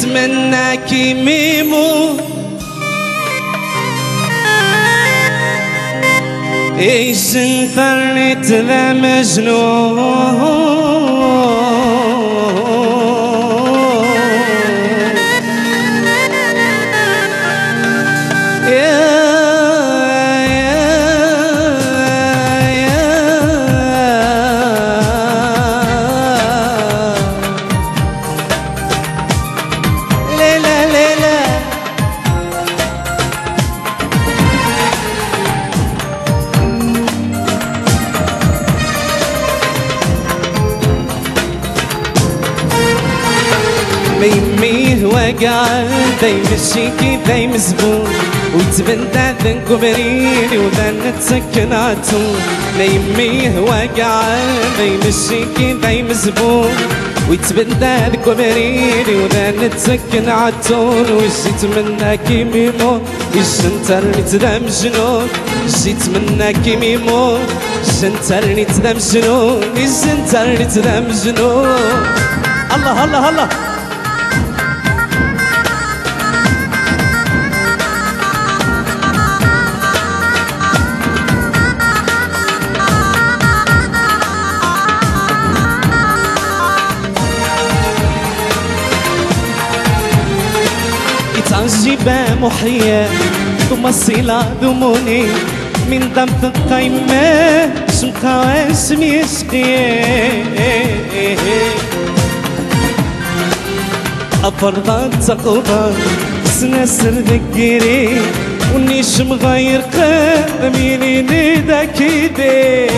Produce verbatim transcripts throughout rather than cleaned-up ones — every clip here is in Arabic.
يتمنى كيميمو ايش انفرت ذا مجنون ميميه وقعد يمشي كذا يمزبون ويتبدى ذنكو بريني وذا نتسكن عتون ميميه وقعد يمشي كذا يمزبون ويتبدى ذنكو بريني وذا نتسكن عتون وش يتمنى كيميمون وش انترنت ذا مجنون وش يتمنى كيميمون وش انترنت ذا مجنون وش انترنت ذا مجنون. الله الله الله تعجبة محية ثم الصلة ذموني من دم القيمة شمخة واسم يشقي أفرغت تقوضا سنسر ذكري ونيش مغير قدميني ندى كيدي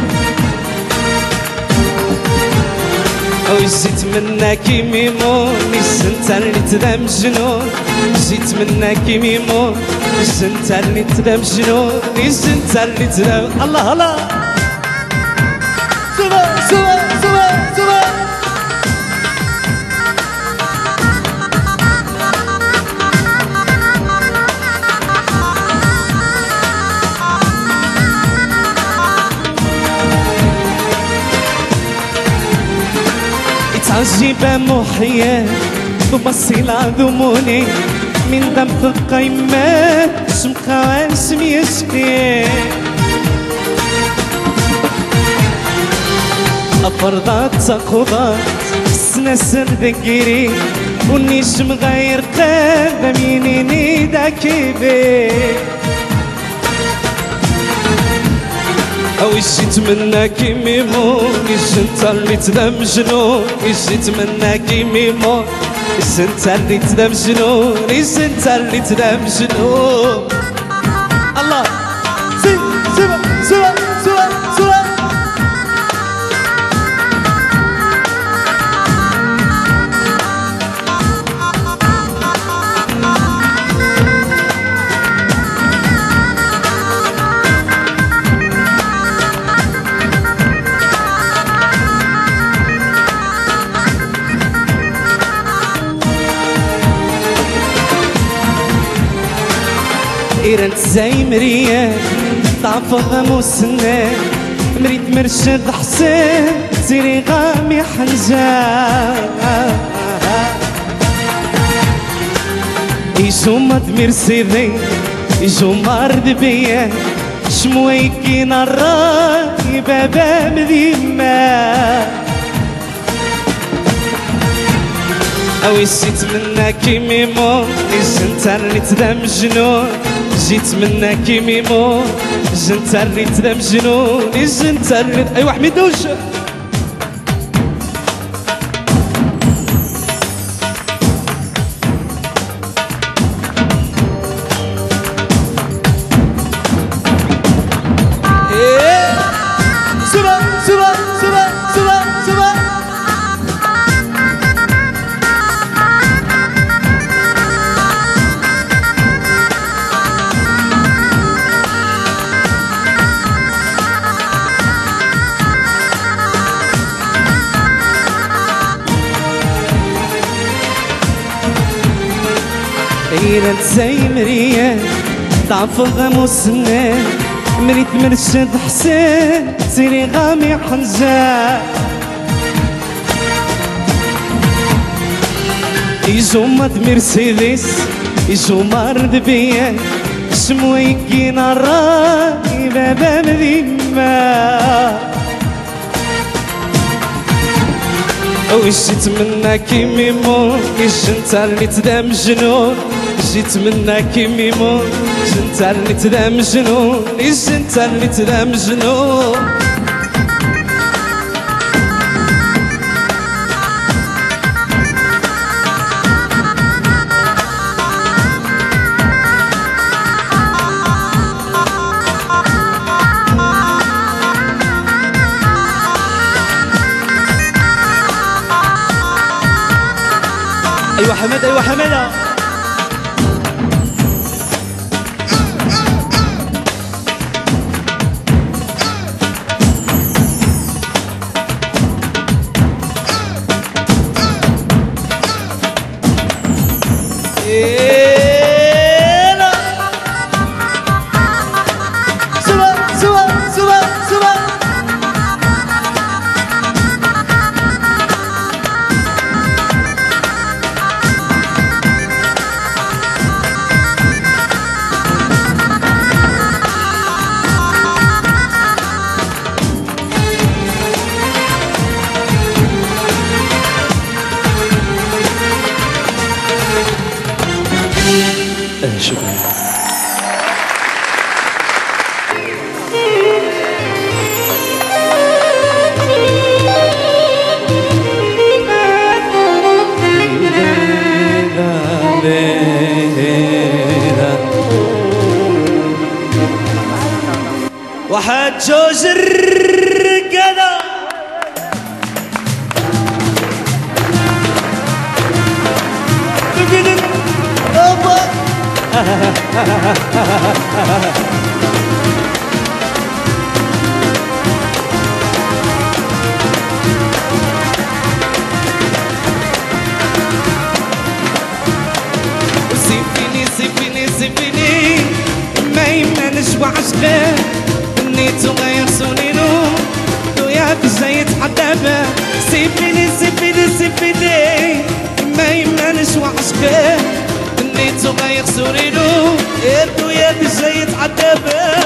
وجيت منك ميمون انت اللي تذا مجنون جيت منك ميمون انت اللي تذا مجنون انت اللي تذا. الله الله سوا سوا سوا سوا عجيبة محية ثم الصلة ذموني من دم القيمة شمخة واسم يشقي أفرضات تقوضات سنسر ذكري ونيش مغير قدميني نيدا كيبي ويش يتمنى كيميمون ويش انت اللي تذا مجنون ويش يتمنى كيميمون ويش انت اللي تذا مجنون ويش انت اللي تذا مجنون. الله سي سوا سوا سوا سوا إيرانت زي مرية تعفض موسنة مريد مرشد حسين سيري غامي حنجان إيجو مدمير سيري إيجو مارد بيا شمويكي نراي بابا مذيما ويش يتمنى كيميمون إيش انت اللي تذا مجنون جيت منك ميمون انت اللي تذا مجنون انت اللي. ايوا حميدوش سوا سوا سوا سوا سوا إيرانت زي مرية تعفض موسنة مريت مرشد حسين سيري غامي حنجان يزومد مرسيدس يزومر بيا اسمو يكينا الراي بابا مذيما وش يتمنى كيما يموت وش انت اللي تدا مجنون وش يتمنى كيما يموت وش انت اللي تدا مجنون وش انت اللي تدا مجنون ايوه حماده ايوه حماده شكرا. واحد جوز الرقادة سيبيني سيبيني سيبيني ما يمنعنش وعشقه نيتو غير سنينو وياك جاي يتحدى سيبيني سيبيني سيبيني ما يمنعنش وعشقه نيتو غير سنينو وياك جاي يتحدى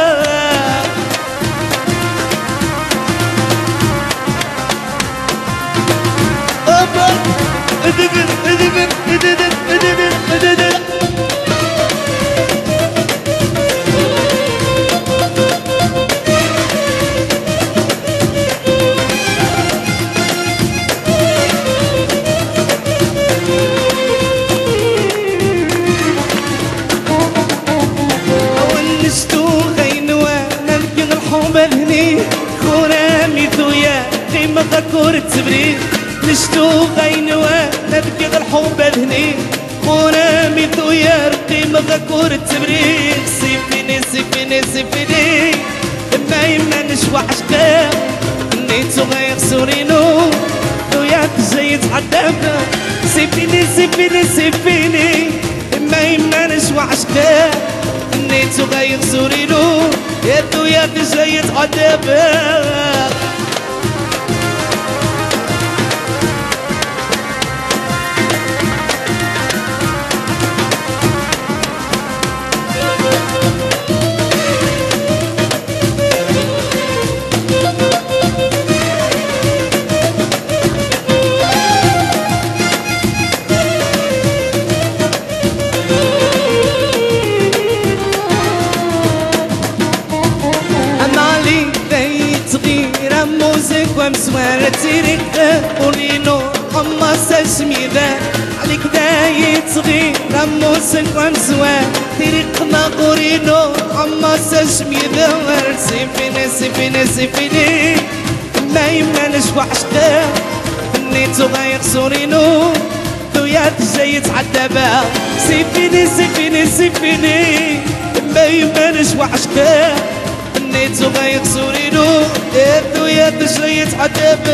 ذكر التبريد نشتو غينوا نبكي الحب الهني خونا ميتو يا رقيم ذكر التبريد سيفيني سيفيني سيفيني ما يمنعنش وعشقه نيتو غير سورينو وياك جاي يتعذب سيفيني سيفيني سيفيني ما يمنعنش وعشقه نيتو غير سورينو وياك جاي يتعذب مسوارة تيريك ولينو أما سشميدة عليك دايت صغير رموسك ومسوار تيريك ناقورينو أما سشميدة سيفيني سيفيني سيفيني ما يمنعنش وعشقه نيتو غير سورينو وياك جاي يتعذب سيفيني سيفيني سيفيني ما يمنعنش وعشقه نيتو غير سورينو يدو يد جاي يتعذب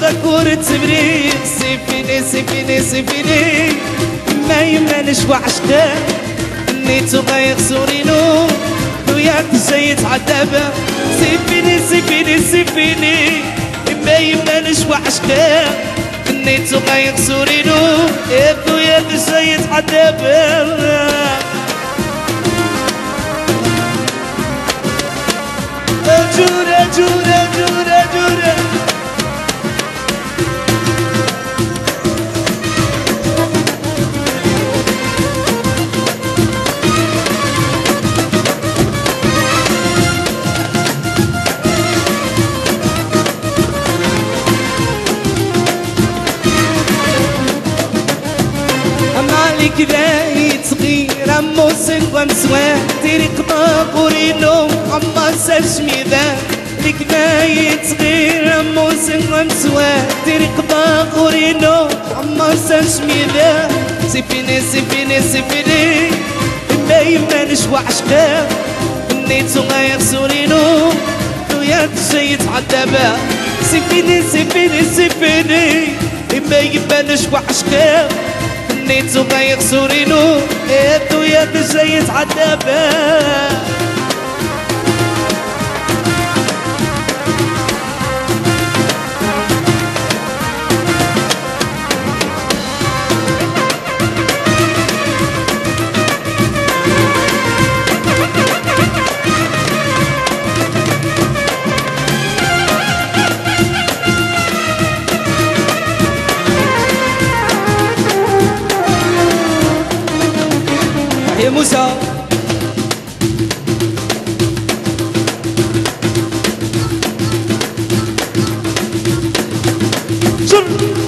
كورة تبريق سيفيني سيفيني سيفيني ما يمانش وعشقه نيتو غيغسورينو وياك جاي تعذب سيفيني سيفيني سيفيني ما يمانش وعشقه نيتو غيغسورينو وياك جاي تعذب جورة جورة جورة جورة كذا يتغير أمو سنغوان سوان تيريق ماقورينو أما ساشميدا كذا يتغير أمو سنغوان سوان تيريق ماقورينو أما ساشميدا سيفيني سيفيني سيفيني ما يمانش وعشقه نيتو غيغسورينو وياك جاي تعذب سيفيني سيفيني سيفيني ما يمانش وعشقه نيتو غيغسورينو يدو يد جاي تعذب يا موسى شر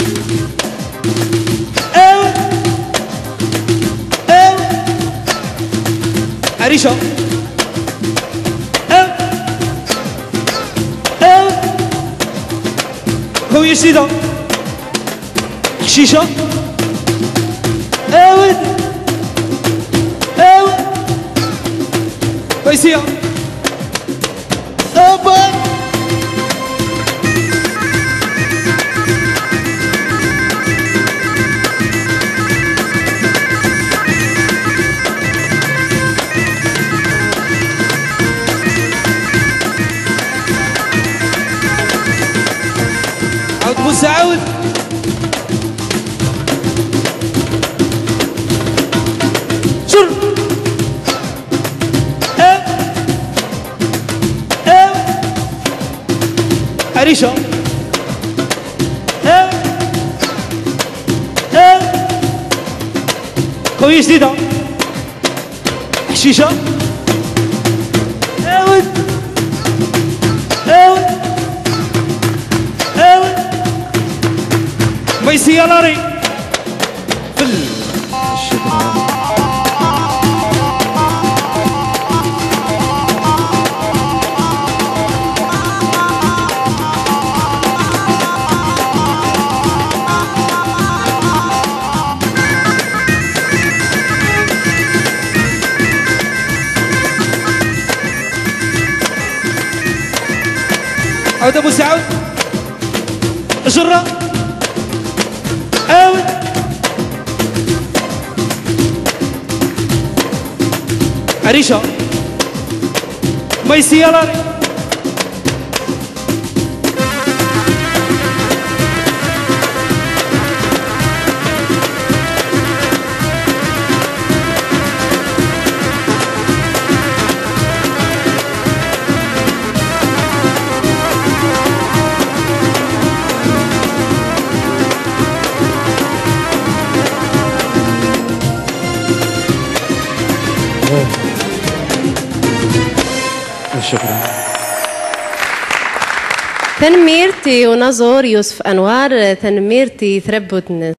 او او عريشة او او هوية جديدة حشيشة اود كويسية أبا عود موسى عود شر عريشة اه اه هوية جديدة حشيشة اود اود اود ميسية لاري فل الشكرا عود ابو سعود جرة عود عريشة ميسية لاري شكرا. تنميرتي ونظر يوسف أنوار تنميرتي ثربت